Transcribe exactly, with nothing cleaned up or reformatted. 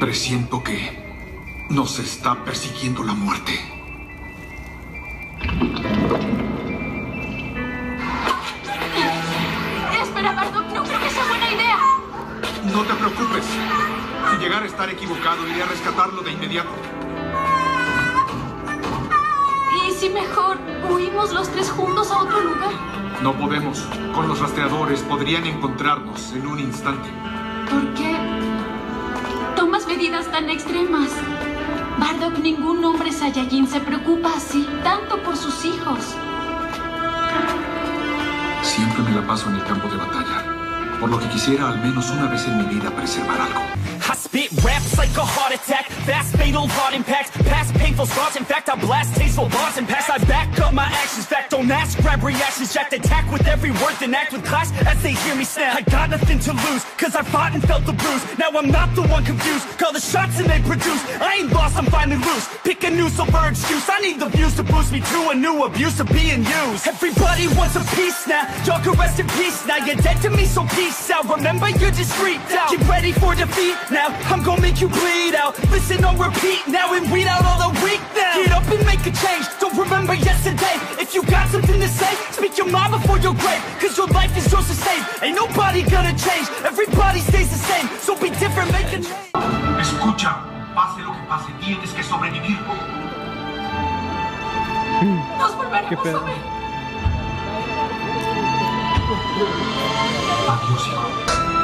Presiento que nos está persiguiendo la muerte. Espera, Bardock, no creo que sea buena idea. No te preocupes. Si llegara a estar equivocado, iré a rescatarlo de inmediato. ¿Y si mejor huimos los tres juntos a otro lugar? No podemos. Con los rastreadores podrían encontrarnos en un instante. ¿Por qué tomas medidas tan extremas? Bardock, ningún hombre Saiyajin se preocupa así, tanto por sus hijos. Siempre me la paso en el campo de batalla, por lo que quisiera al menos una vez en mi vida preservar algo. I spit raps like a heart attack, fast fatal heart impact, past painful scars, in fact I blast tasteful bars and past I back up my actions, fact don't ask, grab reactions, jacked attack with every word, then act with class as they hear me snap. I got nothing to lose, cause I fought and felt the bruise, now I'm not the one confused, call the shots and they produce, I ain't lost, I'm finally loose, pick a new silver excuse, I need the views to boost me to a new abuse of being used. Everybody wants a piece now, y'all can rest in peace now, you're dead to me so peace out, remember you're just freaked out, get ready for defeat now, I'm gonna make you bleed out, listen on repeat now and weed out all the weak now, get up and make a change, don't remember yesterday, if you got something to say, speak your mind before your grave, cause your life is yours to save, ain't nobody gonna change, everybody stays the same, so be different, make a change. Escucha, pase lo que pase, tienes que sobrevivir. Nos volveremos a ver. Adiós, hijo.